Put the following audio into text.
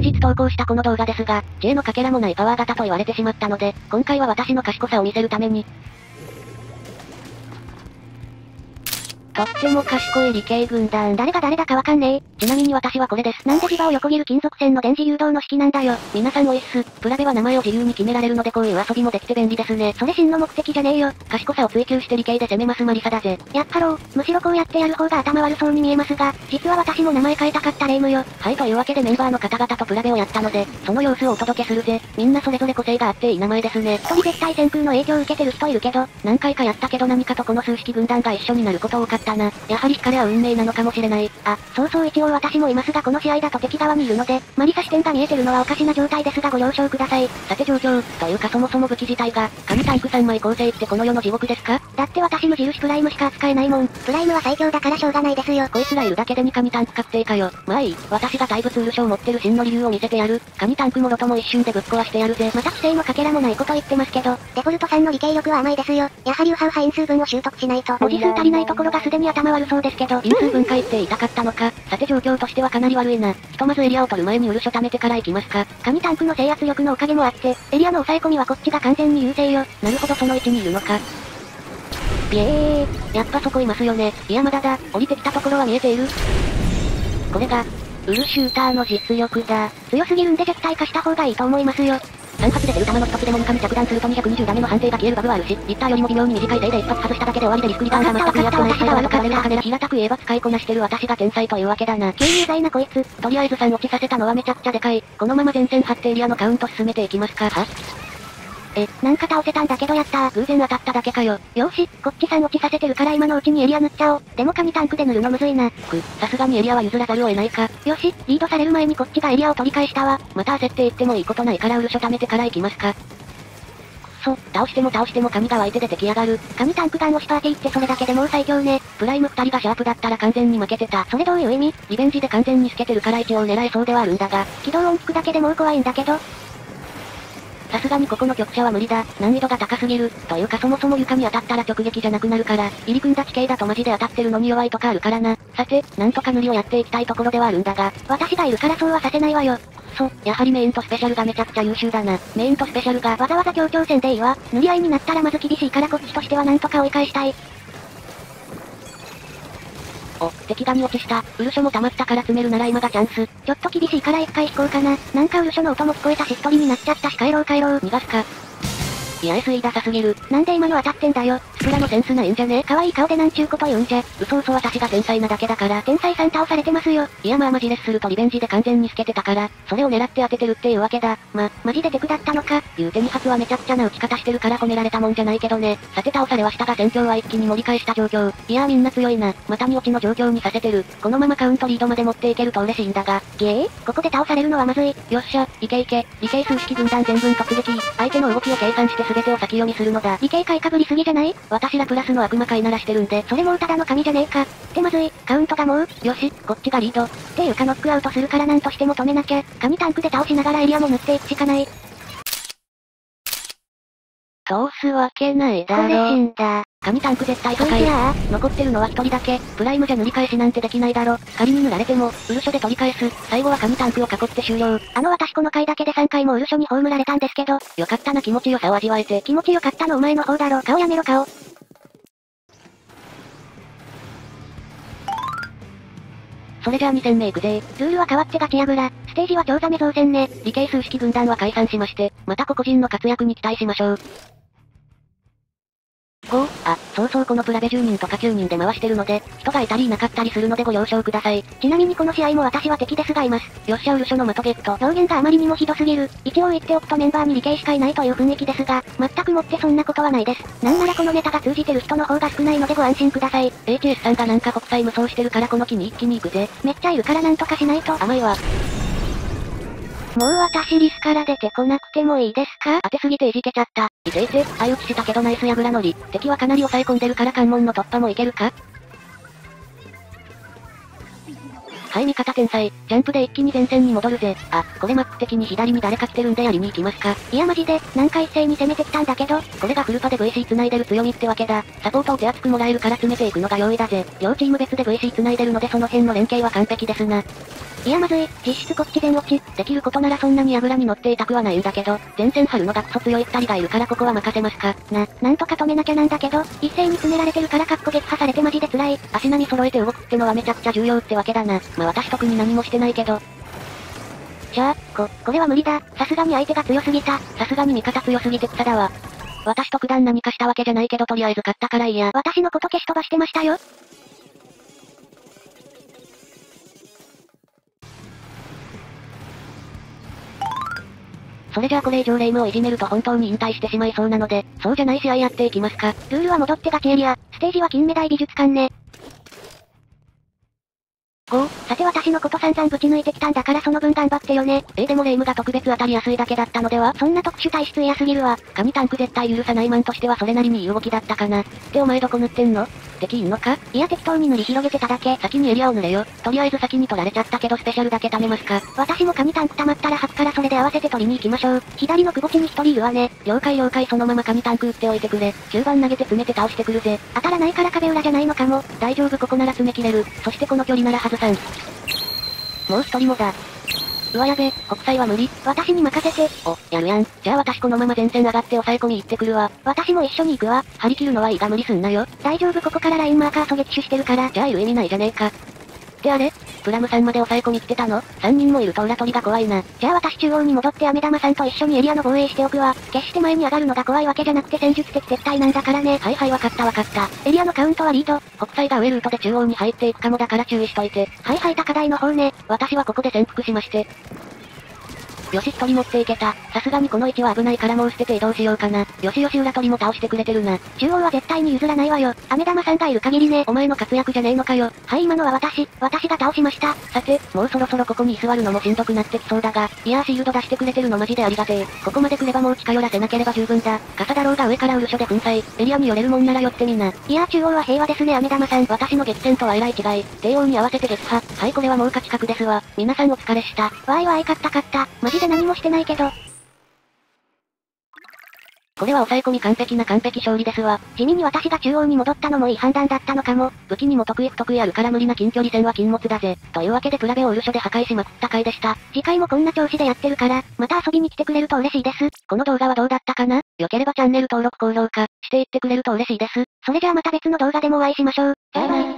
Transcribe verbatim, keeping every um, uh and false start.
日投稿したこの動画ですが、知恵のかけらもないパワー型と言われてしまったので、今回は私の賢さを見せるために、とっても賢い理系軍団。 誰が誰だかわかんねえ。 ちなみに私はこれです。 なんで磁場を横切る金属線の電磁誘導の式なんだよ。 皆さんおいっす。プラベは名前を自由に決められるのでこういう遊びもできて便利ですね。 それ真の目的じゃねえよ。 賢さを追求して理系で攻めますマリサだぜ。 やっぱろう。むしろこうやってやる方が頭悪そうに見えますが、実は私も名前変えたかったレイムよ。 はい、というわけでメンバーの方々とプラベをやったので、その様子をお届けするぜ。みんなそれぞれ個性があっていい名前ですね。 一人絶対旋風の影響を受けてる人いるけど、 何回かやったけど何かとこの数式軍団が一緒になること多かったな。やはり惹かれ合う運命なのかもしれない。 あ、そうそう一応私もいますがこの試合だと敵側にいるので、マリサ視点が見えてるのはおかしな状態ですがご了承ください。 さて状況、というかそもそも武器自体が、神タンクさん枚構成ってこの世の地獄ですか？ だって私無印プライムしか扱えないもん。プライムは最強だからしょうがないですよ。 こいつらいるだけでに神タンク確定かよ。まあいい、私が大物ウルショを持ってる真の理由を見せてやる。神タンクもろとも一瞬でぶっ壊してやるぜ。 また規制のかけらもないこと言ってますけど、デフォルトさんの理系力は甘いですよ。やはりウハウハ因数分を習得しないと。文字数足りないところがすでに頭悪そうですけど、 因数分解って言いたかったのか。さて状況としてはかなり悪いな。ひとまずエリアを取る前にウルショ貯めてから行きますか。 神タンクの制圧力のおかげもあって、エリアの抑え込みはこっちが完全に優勢よ。 なるほどその位置にいるのか。ビエー、やっぱそこいますよね。いやまだだ、降りてきたところは見えている。これが、ウルシューターの実力だ。 強すぎるんで絶対化した方がいいと思いますよ。 さん発出てる弾の一つでも中に着弾するとにひゃくにじゅうダメの判定が消えるバグはあるし、リッターよりも微妙に短いせいで一発外しただけで終わりでリスクリターンが全く見合ってない際は悪かった金平たく言えば使いこなしてる私が天才というわけだな。 急にうざいなこいつ。 とりあえずさん落ちさせたのはめちゃくちゃでかい。このまま前線張ってエリアのカウント進めていきますか。はえ、なんか倒せたんだけどやったー。 偶然当たっただけかよ。 よーし、こっちさん落ちさせてるから今のうちにエリア塗っちゃおう。でも神タンクで塗るのむずいな。 く、さすがにエリアは譲らざるを得ないか。 よし、リードされる前にこっちがエリアを取り返したわ。 また焦っていってもいいことないからウルショ貯めてから行きますか。くそ、倒しても倒しても神が湧いて出てきやがる。 神タンクガン押しパーティーってそれだけでもう最強ね。 プライムふたりがシャープだったら完全に負けてた。 それどういう意味？ リベンジで完全に透けてるから一応狙えそうではあるんだが。 起動音聞くだけでもう怖いんだけど。 さすがにここの局者は無理だ。難易度が高すぎる。というかそもそも床に当たったら直撃じゃなくなるから、入り組んだ地形だとマジで当たってるのに弱いとかあるからな。さて、なんとか塗りをやっていきたいところではあるんだが、 私がいるからそうはさせないわよ。 くそ、やはりメインとスペシャルがめちゃくちゃ優秀だな。メインとスペシャルがわざわざ協調戦でいいわ。塗り合いになったらまず厳しいからこっちとしてはなんとか追い返したい。 お、敵がに落ちした。ウルショも溜まったから詰めるなら今がチャンス。 ちょっと厳しいから一回引こうかな。なんかウルショの音も聞こえたし一人になっちゃったし帰ろう帰ろう。 逃がすか。いや エスイー ダサすぎる。 なんで今の当たってんだよ。 スプラのセンスないんじゃね？ 可愛い顔でなんちゅうこと言うんじゃ。 嘘嘘私が天才なだけだから。 天才さん倒されてますよ。 いやまあマジレスするとリベンジで完全に透けてたから、それを狙って当ててるっていうわけだ。ま、 マジでテクだったのか。 言うてに発はめちゃくちゃな打ち方してるから褒められたもんじゃないけどね。さて倒されはしたが戦況は一気に盛り返した状況。いやーみんな強いな。またに落ちの状況にさせてる。このままカウントリードまで持っていけると嬉しいんだが。 ゲーここで倒されるのはまずい。 よっしゃ、いけいけ。理系数式軍団全軍突撃。相手の動きを計算して全てを先読みするのだ。 理系買いかぶりすぎじゃない？ 私らプラスの悪魔飼いならしてるんで。 それもうただの神じゃねえか。ってまずい、カウントがもう。 よし、こっちがリード。 っていうかノックアウトするからなんとしても止めなきゃ。神タンクで倒しながらエリアも塗っていくしかない。 通すわけないだろ。 これ死んだ。 神タンク絶対破壊。残ってるのは一人だけ。プライムじゃ塗り返しなんてできないだろ。仮に塗られても、ウルショで取り返す。最後は神タンクを囲って終了。 あの私この回だけでさんかいもウルショに葬られたんですけど。 よかったな気持ちよさを味わえて。 気持ちよかったのお前の方だろ。顔やめろ顔。 それじゃあに戦目行くぜ。 ルールは変わってガチやぐら。ステージはチョウザメ造戦ね。 理系数式軍団は解散しまして、また個々人の活躍に期待しましょう。ご、あ、そうそうこのプラベじゅうにんとかきゅうにんで回してるので、人がいたりいなかったりするのでご了承ください。 ちなみにこの試合も私は敵ですがいます。 よっしゃウルショの的ゲット。 表現があまりにもひどすぎる。一応言っておくとメンバーに理系しかいないという雰囲気ですが、全くもってそんなことはないです。なんならこのネタが通じてる人の方が少ないのでご安心ください。 エイチエス さんがなんか国際無双してるからこの機に一気に行くぜ。 めっちゃいるからなんとかしないと。 甘いわ。 もう私リスから出てこなくてもいいですか？ 当てすぎていじけちゃった。いていて、相打ちしたけどナイスやぐら乗り。敵はかなり抑え込んでるから関門の突破もいけるか？はい味方天才。ジャンプで一気に前線に戻るぜ。あ、これマップ的に左に誰か来てるんでやりに行きますか。 いやマジで、なんか一斉に攻めてきたんだけど。 これがフルパで ブイシー 繋いでる強みってわけだ。サポートを手厚くもらえるから詰めていくのが容易だぜ。両チーム別で ブイシー 繋いでるのでその辺の連携は完璧ですな。 いやまずい、実質こっち全落ち。 できることならそんなに油に乗っていたくはないんだけど、前線張るのがクソ強い二人がいるからここは任せますか。 な、なんとか止めなきゃなんだけど、一斉に詰められてるからかっこ撃破されてマジで辛い。 足並み揃えて動くってのはめちゃくちゃ重要ってわけだな。まあ私特に何もしてないけど。 しゃあ、こ、これは無理だ。さすがに相手が強すぎた。 さすがに味方強すぎて草だわ。私特段何かしたわけじゃないけどとりあえず勝ったからいいや。 私のこと消し飛ばしてましたよ。 それじゃあこれ以上レイムをいじめると本当に引退してしまいそうなので、そうじゃない試合やっていきますか。 ルールは戻ってガチエリア。ステージは金目鯛美術館ね。ご、さて私のこと散々ぶち抜いてきたんだからその分頑張ってよね。 えー、でもレイムが特別当たりやすいだけだったのでは？ そんな特殊体質嫌すぎるわ。 神タンク絶対許さないマンとしてはそれなりにいい動きだったかな。ってお前どこ塗ってんの？敵いんのか？ いや適当に塗り広げてただけ。 先にエリアを塗れよ。とりあえず先に取られちゃったけどスペシャルだけ貯めますか。 私も神タンク溜まったら吐くからそれで合わせて取りに行きましょう。左のくぼ地に一人いるわね。 了解了解そのまま神タンク打っておいてくれ。中盤投げて詰めて倒してくるぜ。 当たらないから壁裏じゃないのかも。 大丈夫ここなら詰め切れる。そしてこの距離なら外さん。もう一人もだ。うわやべ、国際は無理。 私に任せて。 お、やるやん。じゃあ私このまま前線上がって抑え込み行ってくるわ。 私も一緒に行くわ。 張り切るのはいいが無理すんなよ。 大丈夫ここからラインマーカー狙撃手してるから。 じゃあ言う意味ないじゃねえか。ってあれプラムさんまで抑え込み来てたの？ さん 人もいると裏取りが怖いな。 じゃあ私中央に戻って飴玉さんと一緒にエリアの防衛しておくわ。決して前に上がるのが怖いわけじゃなくて戦術的撤退なんだからね。 はいはいわかったわかった。 エリアのカウントはリード。 国際が上ルートで中央に入っていくかもだから注意しといて。 はいはい高台の方ね。 私はここで潜伏しまして。よし一人持っていけた。さすがにこの位置は危ないからもう捨てて移動しようかな。よしよし裏取りも倒してくれてるな。 中央は絶対に譲らないわよ。飴玉さんがいる限りね。 お前の活躍じゃねえのかよ。 はい今のは私、私が倒しました。 さて、もうそろそろここに居座るのもしんどくなってきそうだが、いやーシールド出してくれてるのマジでありがてえ。ここまで来ればもう近寄らせなければ十分だ。傘だろうが上からウルショで粉砕。エリアに寄れるもんなら寄ってみな。 いやー中央は平和ですね飴玉さん。 私の激戦とはえらい違い。帝王に合わせて撃破。はいこれはもう勝ち確ですわ。皆さんお疲れした。 わーいわーい勝った勝った。マジで何もしてないけど。 これは抑え込み完璧な完璧勝利ですわ。 地味に私が中央に戻ったのもいい判断だったのかも。 武器にも得意不得意あるから無理な近距離戦は禁物だぜ。というわけでプラベをウルショで破壊しまくった回でした。 次回もこんな調子でやってるから、また遊びに来てくれると嬉しいです。 この動画はどうだったかな？良ければチャンネル登録高評価していってくれると嬉しいです。 それじゃあまた別の動画でもお会いしましょう。 バイバイ。